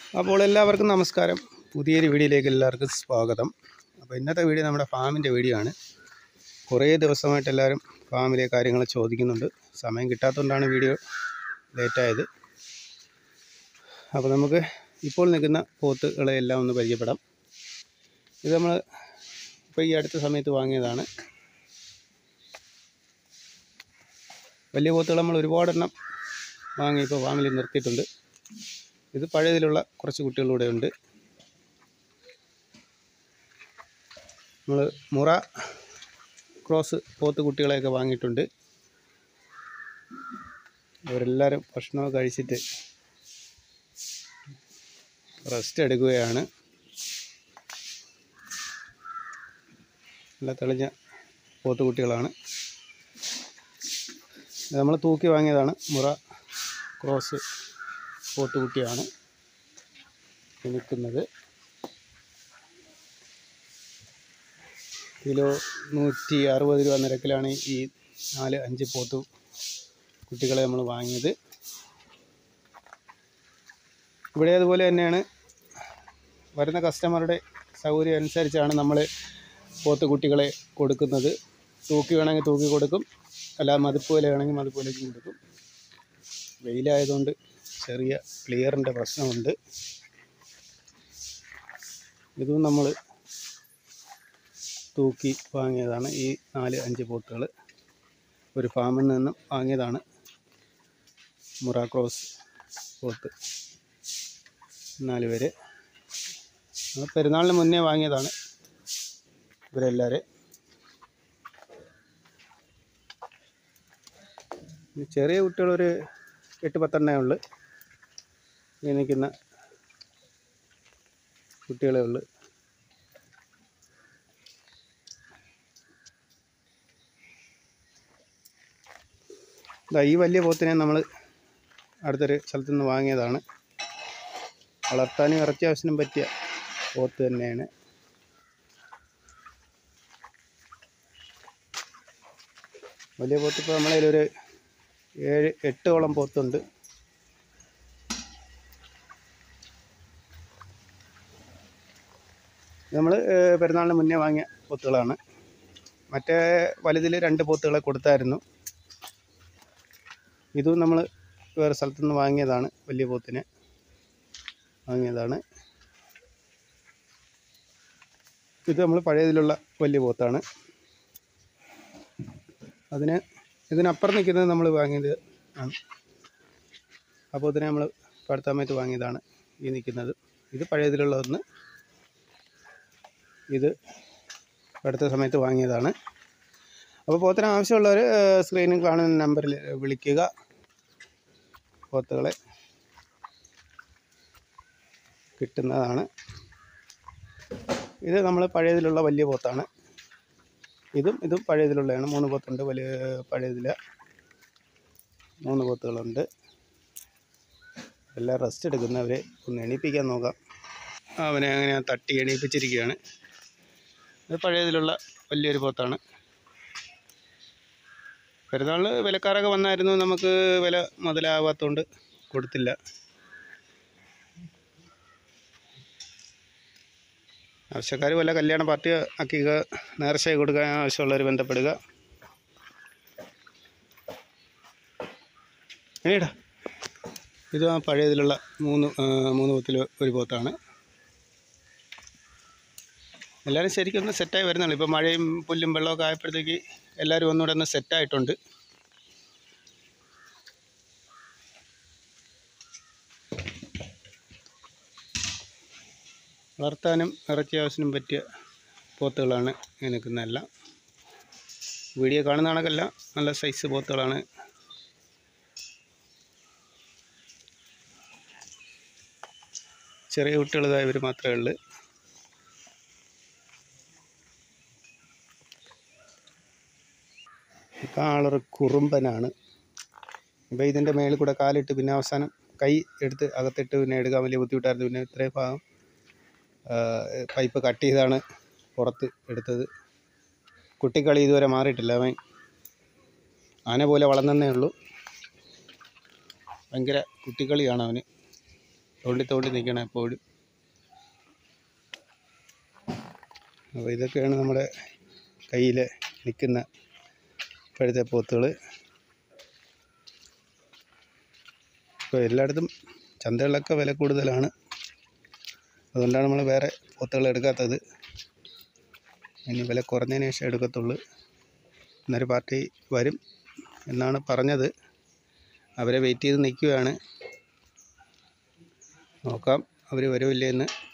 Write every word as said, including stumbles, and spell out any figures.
അപ്പോൾ എല്ലാവർക്കും നമസ്കാരം. പുതിയൊരു വീഡിയോയിലേക്ക് എല്ലാവർക്കും സ്വാഗതം. അപ്പോൾ ഇന്നത്തെ വീഡിയോ നമ്മുടെ ഫാമിൻ്റെ വീഡിയോ ആണ്. കുറേ ദിവസമായിട്ട് എല്ലാവരും ഫാമിലെ കാര്യങ്ങൾ ചോദിക്കുന്നുണ്ട്. സമയം കിട്ടാത്തതുകൊണ്ടാണ് വീഡിയോ ലേറ്റായത്. അപ്പോൾ നമുക്ക് ഇപ്പോൾ നിൽക്കുന്ന പോത്തുകളെ എല്ലാം ഒന്ന് പരിചയപ്പെടാം. ഇത് നമ്മൾ ഇപ്പോൾ ഈ അടുത്ത സമയത്ത് വാങ്ങിയതാണ്. വലിയ പോത്തുകൾ നമ്മൾ ഒരുപാടെണ്ണം വാങ്ങി ഇപ്പോൾ ഫാമിൽ നിർത്തിയിട്ടുണ്ട്. ഇത് പഴയതിലുള്ള കുറച്ച് കുട്ടികളിലൂടെ ഉണ്ട്. നമ്മൾ മുറ ക്രോസ് പോത്ത് കുട്ടികളെയൊക്കെ വാങ്ങിയിട്ടുണ്ട്. അവരെല്ലാവരും ഭക്ഷണമൊക്കെ കഴിച്ചിട്ട് റെസ്റ്റ് എടുക്കുകയാണ്. നല്ല തെളിഞ്ഞ പോത്ത് കുട്ടികളാണ്. നമ്മൾ തൂക്കി വാങ്ങിയതാണ്. മുറ ക്രോസ് പോത്തുകുട്ടിയാണ് നിൽക്കുന്നത്. കിലോ നൂറ്റി അറുപത് രൂപ നിരക്കിലാണ് ഈ നാല് അഞ്ച് പോത്തു കുട്ടികളെ നമ്മൾ വാങ്ങിയത്. ഇവിടെ അതുപോലെ തന്നെയാണ്, വരുന്ന കസ്റ്റമറുടെ സൗകര്യം അനുസരിച്ചാണ് നമ്മൾ പോത്ത് കുട്ടികളെ കൊടുക്കുന്നത്. തൂക്കി വേണമെങ്കിൽ തൂക്കി കൊടുക്കും, അല്ല മതിപ്പ് വില വേണമെങ്കിൽ മതിപ്പ് വിലയ്ക്ക് കൊടുക്കും. വെയിലായതുകൊണ്ട് ചെറിയ ക്ലിയറിൻ്റെ പ്രശ്നമുണ്ട്. ഇതും നമ്മൾ തൂക്കി വാങ്ങിയതാണ്. ഈ നാല് അഞ്ച് പോത്തുകൾ ഒരു ഫാമിൽ നിന്നും വാങ്ങിയതാണ്. മുറ ക്രോസ് പോത്ത് നാല് പേര് പെരുന്നാളിന് മുന്നേ വാങ്ങിയതാണ് ഇവരെല്ലാവരും. ചെറിയ കുട്ടികളൊരു എട്ട് പത്തെണ്ണേ ഉള്ളു. ഇങ്ങനെ നിൽക്കുന്ന കുട്ടികളേ ഉള്ളു. ഈ വലിയ പോത്തിനെ നമ്മൾ അടുത്തൊരു സ്ഥലത്തു നിന്ന് വാങ്ങിയതാണ്. വളർത്താനും ഇറച്ചി ആവശ്യത്തിനും പറ്റിയ പോത്ത് തന്നെയാണ്. വലിയ പോത്ത് ഇപ്പോൾ നമ്മളതിലൊരു ഏഴ് എട്ടോളം പോത്തുണ്ട്. നമ്മൾ പെരുന്നാളിന് മുന്നേ വാങ്ങിയ പോത്തുകളാണ്. മറ്റേ വലുതിൽ രണ്ട് പോത്തുകളെ കൊടുത്തായിരുന്നു. ഇതും നമ്മൾ വേറെ സ്ഥലത്തു നിന്ന് വാങ്ങിയതാണ്. വലിയ പോത്തിനെ വാങ്ങിയതാണ്. ഇത് നമ്മൾ പഴയതിലുള്ള വലിയ പോത്താണ്. അതിന് ഇതിനപ്പുറം നിൽക്കുന്നത് നമ്മൾ വാങ്ങിയത് ആണ്. ആ പോത്തിനെ നമ്മൾ അടുത്ത സമയത്ത് വാങ്ങിയതാണ് ഈ നിൽക്കുന്നത്. ഇത് പഴയതിലുള്ള ഒന്ന്, ഇത് അടുത്ത സമയത്ത് വാങ്ങിയതാണ്. അപ്പോൾ പോത്തിന് ആവശ്യമുള്ളവർ സ്ക്രീനിൽ കാണുന്ന നമ്പറിൽ വിളിക്കുക. പോത്തുകളെ കിട്ടുന്നതാണ്. ഇത് നമ്മൾ പഴയതിലുള്ള വലിയ പോത്താണ്. ഇതും ഇതും പഴയതിലുള്ളതാണ്. മൂന്ന് പോത്തുണ്ട്. വലിയ പഴയതില മൂന്ന് പോത്തുകളുണ്ട്. എല്ലാം റെസ്റ്റ് എടുക്കുന്നവരെ ഒന്ന് എണീപ്പിക്കാൻ നോക്കാം. അവനെ അങ്ങനെ തട്ടി എണീപ്പിച്ചിരിക്കുകയാണ്. ഇത് പഴയതിലുള്ള വലിയൊരു പോത്താണ്. പെരുന്നാളിന് വിലക്കാരൊക്കെ വന്നായിരുന്നു. നമുക്ക് വില മുതലാവാത്തതുകൊണ്ട് കൊടുത്തില്ല. ആവശ്യക്കാർ വല്ല കല്യാണ പാർട്ടി ആക്കിക്കുക, നേർച്ചയായി കൊടുക്കാൻ ആവശ്യമുള്ളവർ ബന്ധപ്പെടുക. എണീടാ. ഇത് ആ പഴയതിലുള്ള മൂന്ന് മൂന്ന് പോത്തിൽ ഒരു പോത്താണ്. എല്ലാവരും ശരിക്കും ഒന്ന് സെറ്റായി വരുന്നുള്ളൂ. ഇപ്പോൾ മഴയും പുല്ലും വെള്ളമൊക്കെ ആയപ്പോഴത്തേക്ക് എല്ലാവരും ഒന്നുകൂടെ ഒന്ന് സെറ്റായിട്ടുണ്ട്. വളർത്താനും ഇറച്ചി ആവശ്യത്തിനും പറ്റിയ പോത്തുകളാണ് ഈ നിൽക്കുന്നതെല്ലാം. വീഡിയോ കാണുന്ന കണക്കല്ല, നല്ല സൈസ് പോത്തുകളാണ്. ചെറിയ കുട്ടികളതായ ഇവർ മാത്രമേ ഉള്ളൂ. കാളർ കുറുമ്പനാണ്. ഇപ്പോൾ ഇതിൻ്റെ മേളിൽ കൂടെ കാലിട്ട് പിന്നെ അവസാനം കൈ എടുത്ത് അകത്തിട്ട് പിന്നെ എടുക്കാൻ വലിയ ബുദ്ധിമുട്ടായിരുന്നു. പിന്നെ ഇത്രയും ഭാഗം പൈപ്പ് കട്ട് ചെയ്താണ് പുറത്ത് എടുത്തത്. കുട്ടിക്കളി ഇതുവരെ മാറിയിട്ടില്ല. അവൻ ആന പോലെ വളർന്നേ ഉള്ളൂ. ഭയങ്കര കുട്ടിക്കളിയാണ് അവന്. തോണ്ടി തോണ്ടി നിൽക്കണം എപ്പോഴും. അപ്പോൾ ഇതൊക്കെയാണ് നമ്മുടെ കയ്യിൽ നിൽക്കുന്ന ഇപ്പോഴത്തെ പോത്തുകൾ. ഇപ്പോൾ എല്ലായിടത്തും ചന്തകളിലൊക്കെ വില കൂടുതലാണ്, അതുകൊണ്ടാണ് നമ്മൾ വേറെ പോത്തുകൾ എടുക്കാത്തത്. ഇനി വില കുറഞ്ഞതിന് ശേഷം എടുക്കത്തുള്ളൂ. ഇന്നൊരു പാർട്ടി വരും എന്നാണ് പറഞ്ഞത്, അവരെ വെയിറ്റ് ചെയ്ത് നിൽക്കുകയാണ്. നോക്കാം അവർ വരുമില്ലേ എന്ന്.